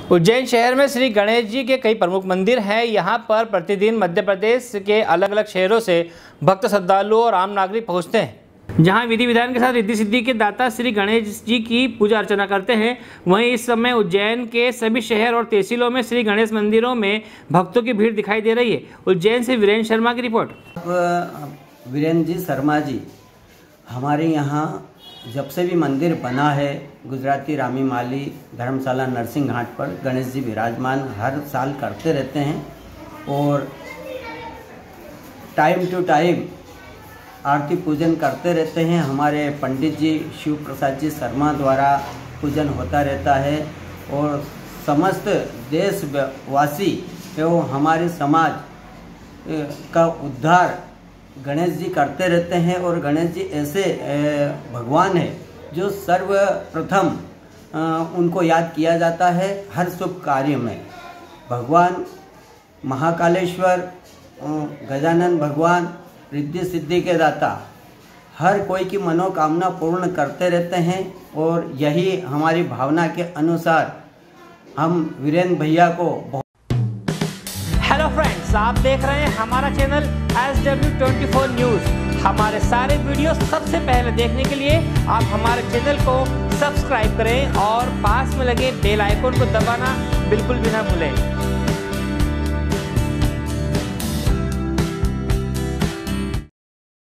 उज्जैन शहर में श्री गणेश जी के कई प्रमुख मंदिर हैं। यहाँ पर प्रतिदिन मध्य प्रदेश के अलग अलग शहरों से भक्त, श्रद्धालु और आम नागरिक पहुँचते हैं, जहाँ विधि विधान के साथ रिद्धि सिद्धि के दाता श्री गणेश जी की पूजा अर्चना करते हैं। वहीं इस समय उज्जैन के सभी शहर और तहसीलों में श्री गणेश मंदिरों में भक्तों की भीड़ दिखाई दे रही है। उज्जैन से वीरेंद्र शर्मा की रिपोर्ट। वीरेंद्र जी शर्मा जी, हमारे यहाँ जब से भी मंदिर बना है, गुजराती रामी माली धर्मशाला नरसिंह घाट पर गणेश जी विराजमान हर साल करते रहते हैं और टाइम टू टाइम आरती पूजन करते रहते हैं। हमारे पंडित जी शिव प्रसाद जी शर्मा द्वारा पूजन होता रहता है और समस्त देशवासी एवं हमारे समाज का उद्धार गणेश जी करते रहते हैं। और गणेश जी ऐसे भगवान है जो सर्वप्रथम उनको याद किया जाता है हर शुभ कार्य में। भगवान महाकालेश्वर, गजानन भगवान रिद्धि सिद्धि के दाता हर कोई की मनोकामना पूर्ण करते रहते हैं और यही हमारी भावना के अनुसार हम वीरेंद्र भैया को। हेलो फ्रेंड्स, आप देख रहे हैं हमारा चैनल SW24 न्यूज़। हमारे सारे वीडियो सबसे पहले देखने के लिए आप हमारे चैनल को सब्सक्राइब करें और पास में लगे बेल आइकन को दबाना बिल्कुल भी ना भूलें।